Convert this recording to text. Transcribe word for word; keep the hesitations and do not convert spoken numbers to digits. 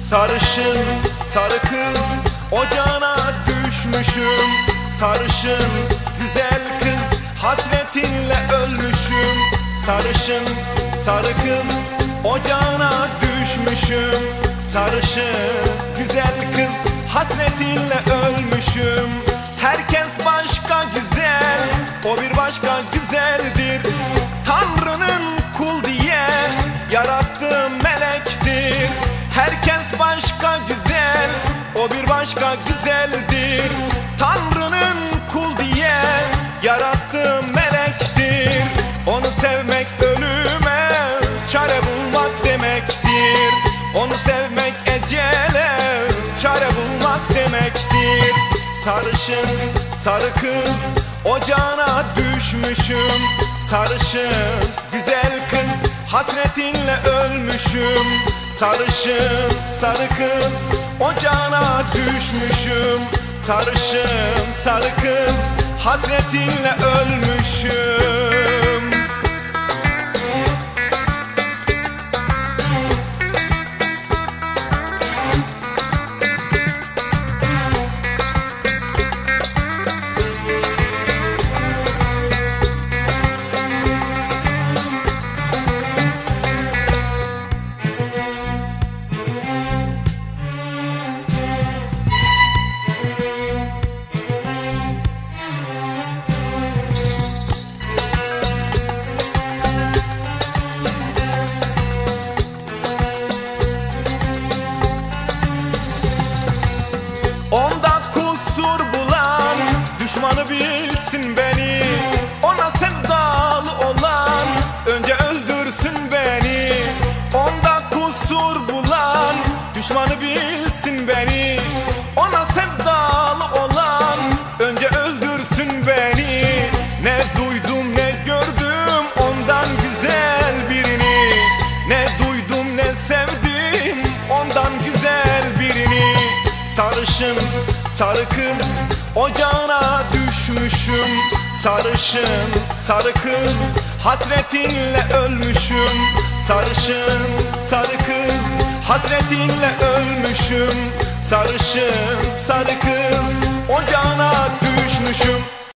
Sarışın sarı kız ocağına düşmüşüm. Sarışın güzel kız hasretinle ölmüşüm. Sarışın sarı kız ocağına düşmüşüm. Sarışın güzel kız hasretinle ölmüşüm. Herkes başka güzel, o bir başka güzeldir. Tanrı'nın kul diye yarattığı melektir. Herkes başka güzel, o bir başka güzeldir. Tanrı'nın kul diye yarattığı melektir. Onu sevmek ölüme çare bulmak demektir. Onu sevmek ecele çare bulmak demektir. Sarışın sarı kız ocağına düşmüşüm. Sarışın güzel kız hasretinle ölmüşüm. Sarışın sarı kız ocağına düşmüşüm. Sarışın sarı kız hasretinle ölmüşüm. Onda kusur bulan düşmanı bilsin beni. Ona sevdalı olan önce öldürsün beni. Onda kusur bulan düşmanı bilsin beni. Ona sevdalı olan önce öldürsün beni. Ne duydum ne gördüm ondan güzel birini. Ne duydum ne sevdim ondan güzel birini. Sarışın sarı kız ocağına düşmüşüm. Sarışın sarı kız hasretinle ölmüşüm. Sarışın sarı kız hasretinle ölmüşüm. Sarışın sarı kız ocağına düşmüşüm.